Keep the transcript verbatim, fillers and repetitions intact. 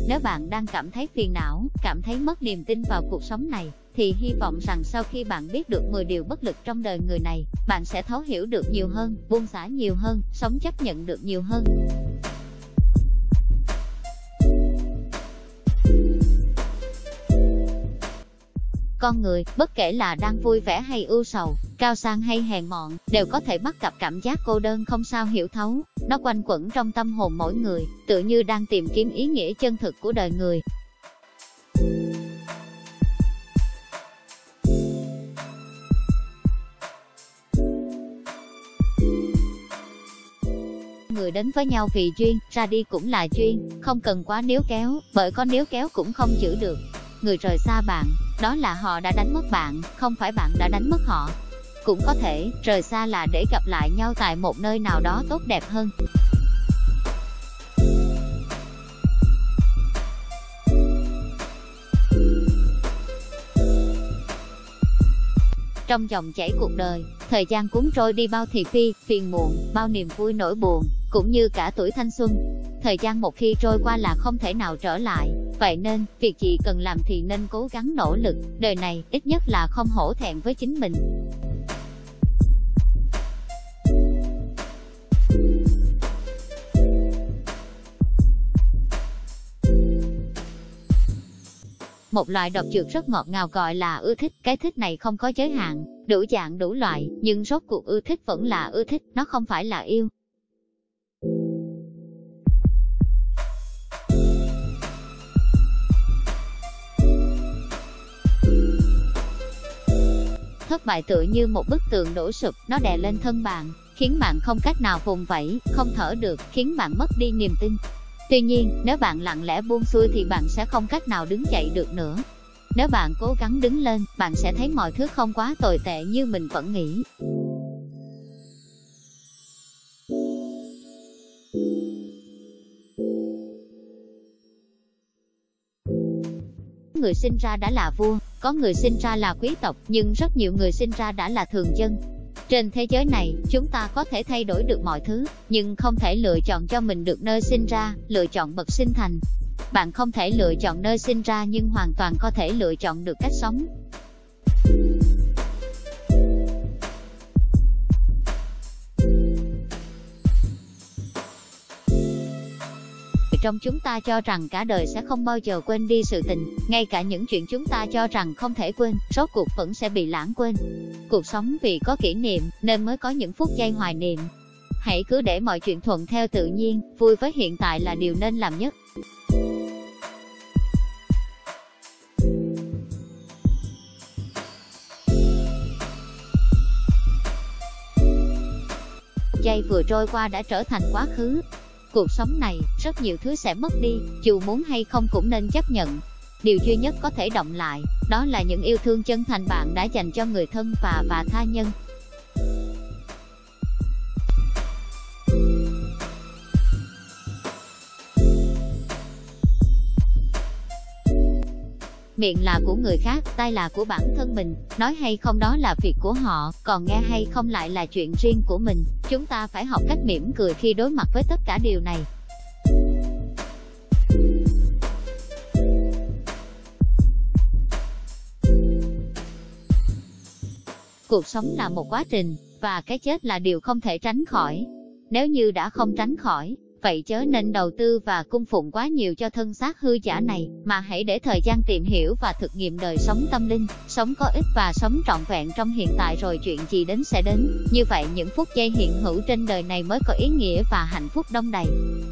nếu bạn đang cảm thấy phiền não, cảm thấy mất niềm tin vào cuộc sống này, thì hy vọng rằng sau khi bạn biết được mười điều bất lực trong đời người này, bạn sẽ thấu hiểu được nhiều hơn, buông xả nhiều hơn, sống chấp nhận được nhiều hơn. Con người, bất kể là đang vui vẻ hay ưu sầu, cao sang hay hèn mọn, đều có thể bắt gặp cảm giác cô đơn không sao hiểu thấu. Nó quanh quẩn trong tâm hồn mỗi người, tựa như đang tìm kiếm ý nghĩa chân thực của đời người. Người đến với nhau vì duyên, ra đi cũng là duyên, không cần quá níu kéo, bởi có níu kéo cũng không giữ được. Người rời xa bạn, đó là họ đã đánh mất bạn, không phải bạn đã đánh mất họ. Cũng có thể, rời xa là để gặp lại nhau tại một nơi nào đó tốt đẹp hơn. Trong dòng chảy cuộc đời, thời gian cuốn trôi đi bao thị phi, phiền muộn, bao niềm vui nỗi buồn, cũng như cả tuổi thanh xuân. Thời gian một khi trôi qua là không thể nào trở lại, vậy nên, việc gì cần làm thì nên cố gắng nỗ lực, đời này, ít nhất là không hổ thẹn với chính mình. Một loại độc dược rất ngọt ngào gọi là ưa thích, cái thích này không có giới hạn, đủ dạng đủ loại, nhưng rốt cuộc ưa thích vẫn là ưa thích, nó không phải là yêu. Thất bại tựa như một bức tường đổ sụp, nó đè lên thân bạn, khiến bạn không cách nào vùng vẫy, không thở được, khiến bạn mất đi niềm tin. Tuy nhiên, nếu bạn lặng lẽ buông xuôi thì bạn sẽ không cách nào đứng dậy được nữa. Nếu bạn cố gắng đứng lên, bạn sẽ thấy mọi thứ không quá tồi tệ như mình vẫn nghĩ. Người sinh ra đã là vua, có người sinh ra là quý tộc, nhưng rất nhiều người sinh ra đã là thường dân. Trên thế giới này, chúng ta có thể thay đổi được mọi thứ, nhưng không thể lựa chọn cho mình được nơi sinh ra, lựa chọn bậc sinh thành. Bạn không thể lựa chọn nơi sinh ra nhưng hoàn toàn có thể lựa chọn được cách sống. Trong chúng ta cho rằng cả đời sẽ không bao giờ quên đi sự tình, ngay cả những chuyện chúng ta cho rằng không thể quên, rốt cuộc vẫn sẽ bị lãng quên. Cuộc sống vì có kỷ niệm, nên mới có những phút giây hoài niệm. Hãy cứ để mọi chuyện thuận theo tự nhiên, vui với hiện tại là điều nên làm nhất. Giây vừa trôi qua đã trở thành quá khứ. Cuộc sống này, rất nhiều thứ sẽ mất đi, dù muốn hay không cũng nên chấp nhận. Điều duy nhất có thể động lại, đó là những yêu thương chân thành bạn đã dành cho người thân và và tha nhân. Miệng là của người khác, tai là của bản thân mình, nói hay không đó là việc của họ, còn nghe hay không lại là chuyện riêng của mình. Chúng ta phải học cách mỉm cười khi đối mặt với tất cả điều này. Cuộc sống là một quá trình, và cái chết là điều không thể tránh khỏi. Nếu như đã không tránh khỏi, vậy chớ nên đầu tư và cung phụng quá nhiều cho thân xác hư giả này, mà hãy để thời gian tìm hiểu và thực nghiệm đời sống tâm linh, sống có ích và sống trọn vẹn trong hiện tại, rồi chuyện gì đến sẽ đến. Như vậy những phút giây hiện hữu trên đời này mới có ý nghĩa và hạnh phúc đong đầy.